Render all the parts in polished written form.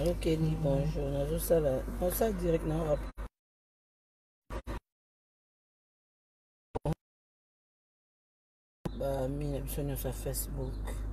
Ok, bonjour. Nazo sala. On ça direct na rap. Ba mina biso sur Facebook.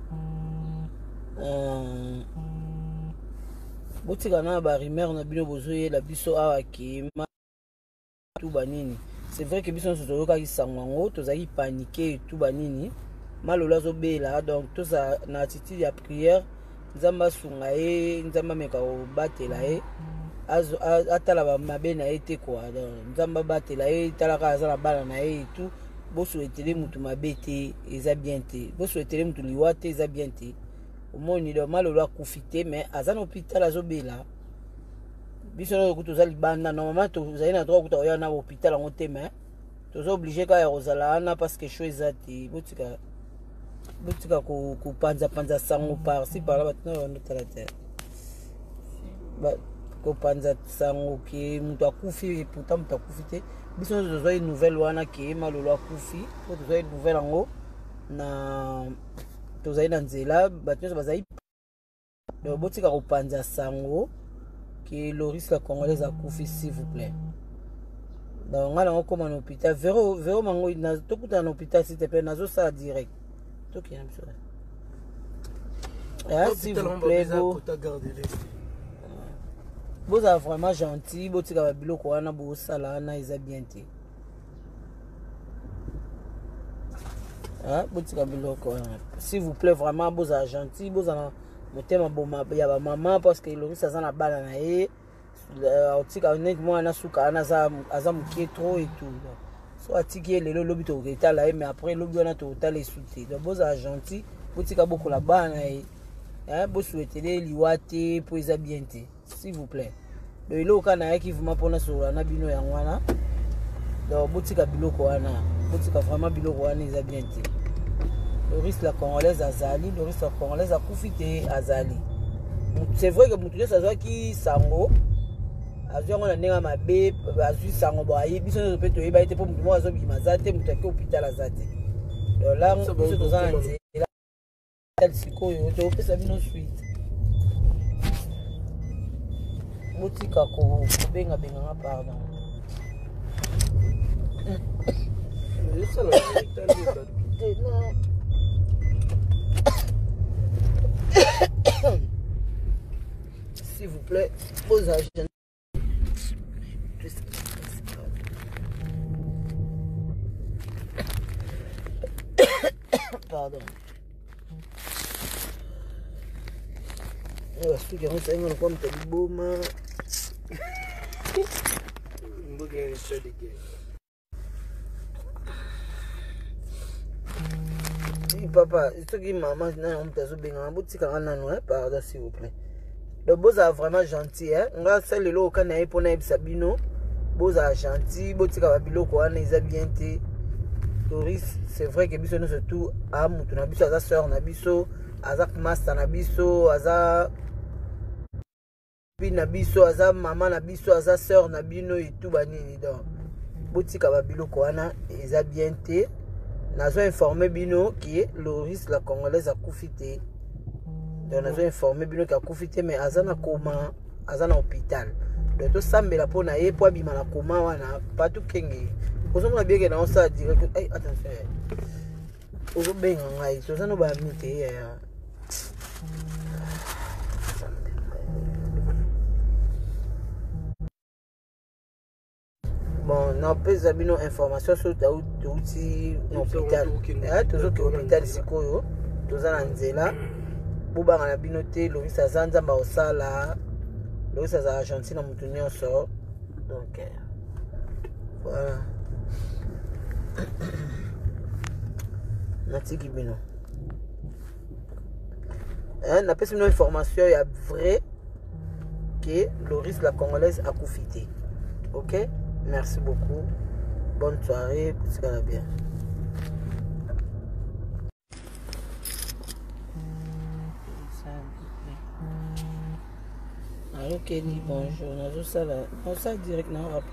Botika na ba rumeur na bino bozoye la biso awa ki ma tout banini. C'est vrai que biso so toyoka ki sangango, tozaki paniquer tout banini. Malola zo bela donc tout ça na attitude ya prière. Nzamba sunga ye, nzamba meka o batela ye. Atala ba mabe na ye te quoi. Nzamba batela ye, talaka azala bala na ye et tout. Bo souhaitele mutu mabe te, eza bien te. Bo souhaitele mutu liwa te, eza bien te. Au moins ni de mal a profité mais azan hôpital azobela. Biso na kutu za libanda normalement to za ina droit kuta ya na hôpital en te mais to zo obligé ka ya rozala ana parce que chose ati botika ko panza sango par si par là maintenant on est à la terre. Ba ko panza sango ki mutu akufi pourtant mutu akufi te. Biso na zo une nouvelle wana ki malolo akufi, to zo une nouvelle ngo na tozali na nzela bato nyonso bazali botika kopanza sango que Loris la congolaise a couffé s'il vous plaît. Donc on a comme un hôpital véro mango na to kuta na hôpital s'il te plaît nazo ça direct. To ki na biso. S'il vous plaît vous êtes vraiment gentil, botika ba biloko wana bo sala na eza bien te. S'il vous plaît, vraiment, vous êtes gentil, vous êtes un maman parce que Loris a la balle na ye. Honnêtement, on a souka, on a mouké trop et tout. Soit tiki le lobby to reta là, mais après lobby on a tout les souté. Donc vous êtes gentil, vous êtes beaucoup la balle na ye. Vous souhaitez les liwate pour les bien te, s'il vous plaît. Donc il y a qui vous m'appelle sur la nabino yangwana. Donc vous êtes biloko wana, vous êtes vraiment biloko wana les bien te. Loris la congolaise azali, Loris la congolaise a profité azali. C'est vrai que mutu ça soit qui sango. Azui on a nenga mabe, azui sango ba yi biso no peto yi ba ite pour mutu mo azo bima zate mutu ke hôpital azate. Donc là biso to za nze. Tel sikoyo to pesa bino suite. Botika ko benga pardon. Ça la s'il vous plaît, vos agents. Pardon. Je vais vous dire comme tu es beau, man. Papa, ce qui maman, pardon s'il vous plaît. Le beau est vraiment gentil, hein. On va faire le lot quand on est pour naïb sabino. Beau est gentil, beau tika babilo quoi, on est bien té. Loris, c'est vrai que biso nous surtout à mutu na biso aza sœur na biso, aza master na biso, aza na biso, aza maman na biso, aza sœur na bino et tout banini donc. Beau tika babilo quoi, on est bien té. Nazo informé bino qui est Loris la congolaise a profité. Donc nazo informé bino qui a profité mais azana coma, azana hôpital. Donc to sambela pona ye po bima na coma wana pas tout kenge. Ozo mona bien que na on ça direct. Hey, attention. Ozo benga ngai, to zano ba mité ya. Bon, non, peut zabino information sur l'outil hôpital. Toujours que hôpital sikoyo, toujours na nzela. Buba na binote, Loris azanza ba osala. Loris aza Argentine na mutu nyonso. Donc voilà. Natiki bino. Na pesi une information ya vrai que Loris la congolaise a profité. OK? Merci beaucoup. Bonne soirée. Tout va bien. Ok, bonjour. Nazo sala. On ça direct na rap.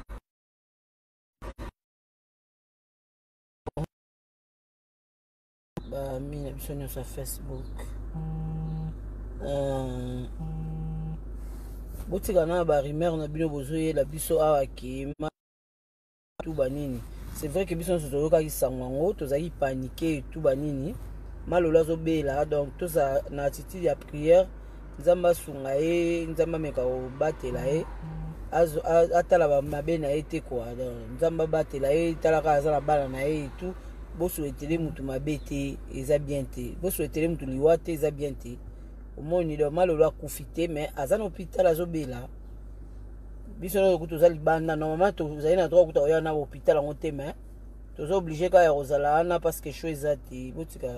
Ba mina biso sur Facebook. botika na ba rumeur na bino bozoye la biso awa kema tout banini. C'est vrai que biso sozo ka kisango tozaki paniquer tout banini. Malola zo bela donc tout ça na attitude ya prière nzamba sunga e nzamba meka o batela e atala ba mabe na ete quoi nzamba batela e tala ka za na bala na e tout bo souhaiter mutu mabete eza bien te bo souhaiter mutu liwate eza bien te omoni do malola kufite mais azana hôpital azobela biso na kutu za libanda normalement to zaina na droit kuta oya na hôpital en tema tozo obligé ka ya rozala ana parce que chose ati botika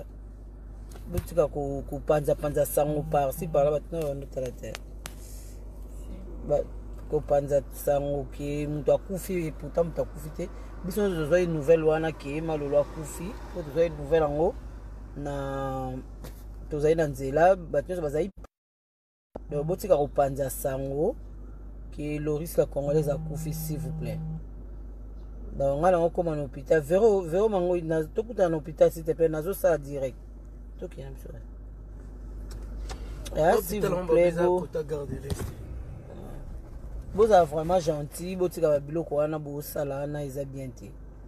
kupanza sango par si par là maintenant on est à la terre ba kupanza sango ki mutu akufi pourtant mutu akufi te biso tozo une nouvelle wana ki malolo akufi tozo une nouvelle ango na tozo ina nzela bato bazai donc botika kupanza sango ki le risque la congolaise akufi s'il vous plaît donc ngala ngoko man hôpital vero mango na tokuta na hôpital s'il te plaît nazo ça direct. Ok, s'il vous plaît, vous êtes vraiment gentil, vous êtes bien.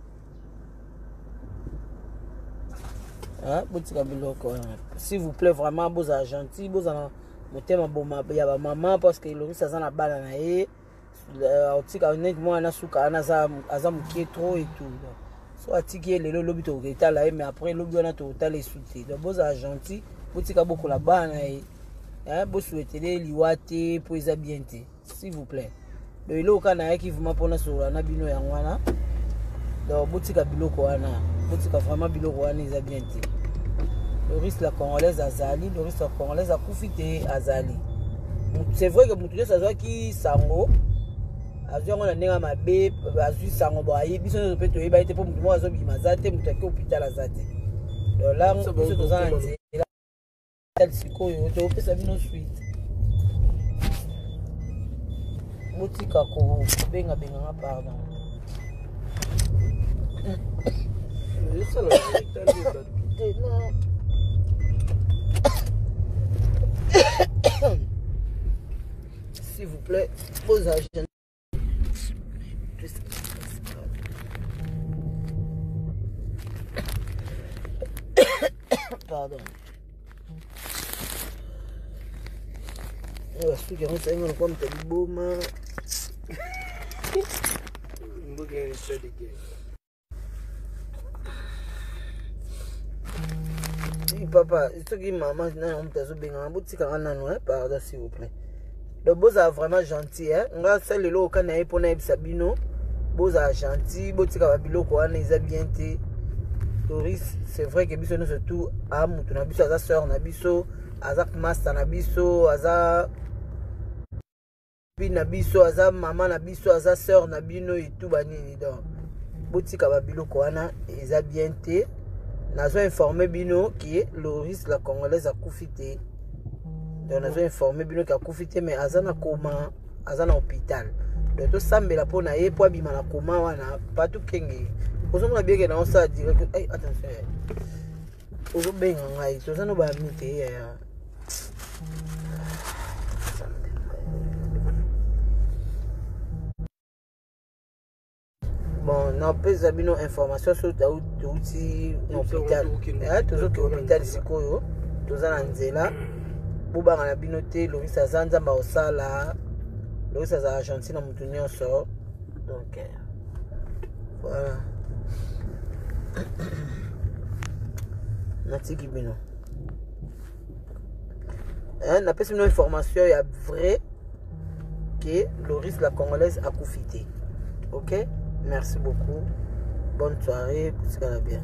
S'il vous plaît, vraiment, vous êtes gentil, vous êtes maman parce que le ça na bala na e otika honnêtement ana suka ana za trop et tout. So atiki lelo lobi to ketala mais après lobi wana to tala souté donc vous êtes gentil botika beaucoup la bana et bo souhaiter liwate pour isa bien te s'il vous plaît le lo kana yaki vuma pona so na bino ya ngwana donc botika biloko wana botika vraiment biloko wana isa bien te le risque la congolaise azali le risque la congolaise a profité azali c'est vrai que mutu ça soit qui sango azongo na nenga mabe azui sango boye biso no peto yeba ite po mutu mo azo bima te mutu ke hôpital azate donc là biso tozana nzela tel sikoyo to pesa bino suite botika ko benga nga pardon ça la s'il vous plaît vos agents. Pardon. Parce que on s'est rendu compte que boma. Papa, c'est ce qui maman n'a pas besoin de boutique en anno, pardon s'il vous plaît. Le beau est vraiment gentil, hein. On va faire le lot quand on est pour naïb Sabino. Beau est gentil, boutique à Babilo quoi, ils a bien été. C'est vrai que biso nous surtout à mutu na biso aza sœur na biso aza master na biso aza na biso aza maman na biso aza sœur na bino et tout banini donc boutique à Babilo wana eza bien té nazo informé bino qui est le risque la congolaise a kufité donc nazo informé bino qui a kufité mais aza na coma aza na hôpital donc to sambela pona ye po bima na coma wana pas tout kenge. Vous avez bien que ça direct. Attention. Vous avez bien que ça nous va miter. Bon, on peut avoir une information sur l'outil hôpital. Toujours que l'hôpital c'est quoi? Toujours en Nzela. Vous avez un binoté, le risque à Zanzamba au Sala, le risque à Argentine en Moutounion sort. Donc, voilà. Natiki bino. On a pas une information il y a vrai que le risque la congolaise a profité. OK? Merci beaucoup. Bonne soirée, c'est bien.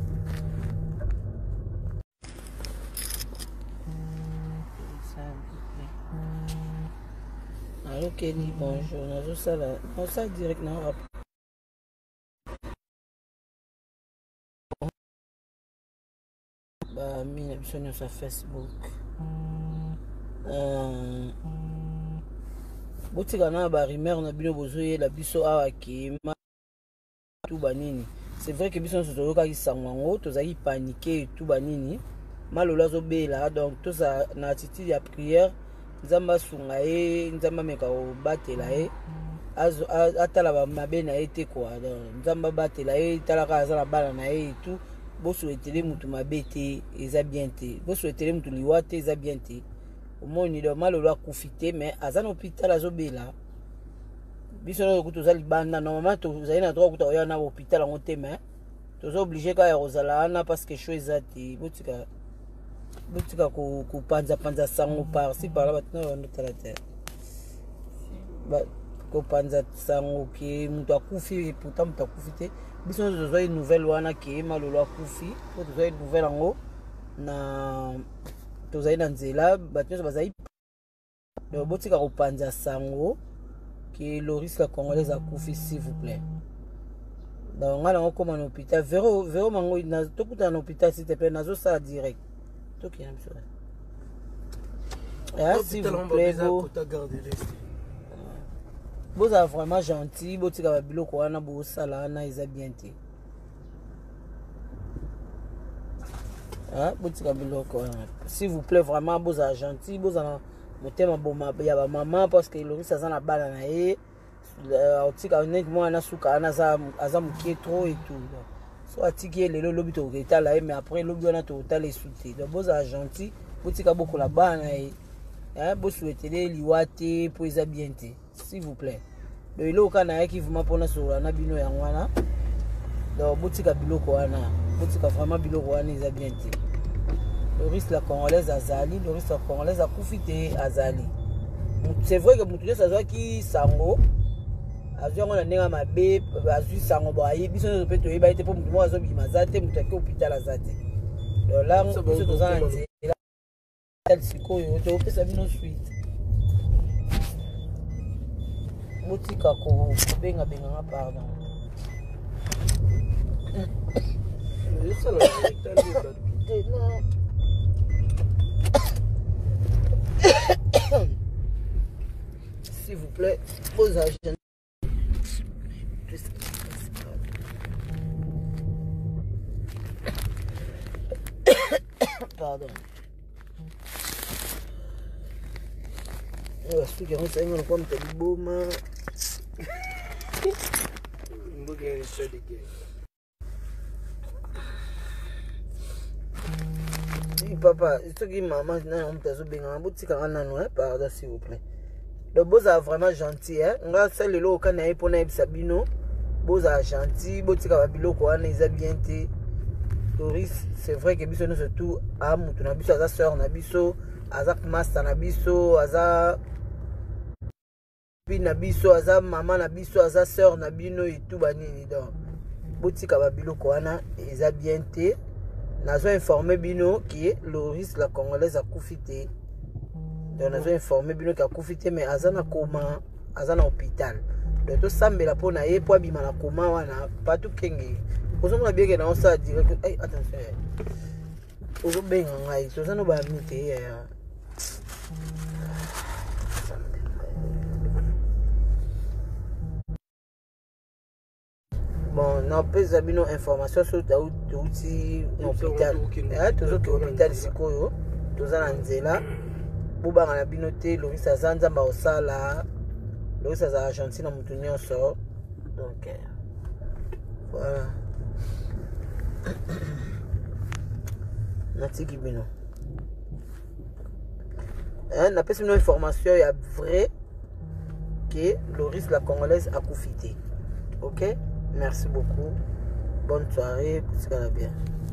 Alors Kelly, bonjour. On a ça là. On ça direct dans rapport. Mina biso sur Facebook. Botika na ba rumeur na bino bozoye la biso awa kema tout banini. C'est vrai que biso sozo ka kisango tozaki paniquer tout banini. Malola zo bela donc tout ça na attitude ya prière nzambe asunga ye nzambe ameka kobatela ye atala mabe na ye te kwa nzambe abatela ye talaka aza na bana na ye etu bosuetele mutu mabe te eza bien te bosuetele mutu liwa te eza bien te omoni do malolo akufi te mais aza na hôpital azobela biso na toza libanda normalement tozali na droit kuta oya na hôpital yango te mais toza obligé kaka ya kozala wana parce que cho eza te botika kopanza sango par-ci par-là batina bandotala te kopanza sango ke mutu akufi pourtant mutu akufi te biso nyonso tozwa nouvelle wana ke malolo akufi po tozwa nouvelle yango na tozali na nzela bato nyonso bazali donc botika kopanza sango ke Loris la Congolaise akufi s'il vous plaît donc nga nango koma na hôpital vero mango tokutana na hôpital s'il te plaît nazosala direct tokina biso s'il vous plaît bozala vraiment gentil botika babiloko wana bosala wana eza bien te botika biloko wana s'il vous plaît vraiment bozala gentil bozala motema boma ya bamama parce que Loris aza na bana na ye otika neti mwana suka wana aza mokie trop et tout so atiki ye lelo lobi toketala ye mais après lobi wana tokotala esu te donc bozala gentil botika bokola bana na ye bosuetele liwa te mpo eza bien te s'il vous plaît donc eloko kaka nayaki vraimen mpona solola na bino yango wana donc botika biloko wana botika vraiment biloko wana eza bien te Loris la Congolaise azali Loris la Congolaise akufi te azali c'est vrai que mutu nyonso azwaki sango azwi yango na ndenge mabe azwi sango boaye biso nyonso mpe toyeba ye te mpo mutu moko azobima aza te mutu ake hôpital aza te donc la biso toza na nzela sikoyo topesa bino suite botika kobengabenganga pardon s'il vous plaît, vos agents. Pardon. Ceux qui ont essayé de prendre des baumes. Papa, ce qui maman n'a pas pardon s'il vous plaît. Donc boza vraiment gentil hein. On va celle le ka na epona ebisabino. Boza gentil, botika ba biloko wana eza bien te. Loris, c'est vrai que biso no surtout a mutu na biso aza sœur na biso, aza master na biso, aza na biso, aza maman na biso, aza sœur na bino et tout banini donc. Botika ba biloko wana eza bien te. Nazo informé bino qui Loris la Congolaise a koufité. Donc nazo informé bino qui a koufité mais azana koma, azana hôpital. Donc to sambela pona ye po abima na koma wana pas tout kenge. Ozo mona bien que na on ça direct. Hey, attention. Ozo benga ngai, to zano ba mité ya. Bon, non, pas abino information sur l'outil hôpital. Toujours que hôpital sikoyo, tous en nzela. Boba na binote, Loris azanza ba osala. Loris aza Argentine na mutu nyonso. Donc voilà. Natiki bino. Na pesi une information ya vrai que Loris la Congolaise a koufité. OK? Merci beaucoup. Bonne soirée. Tout ça va bien.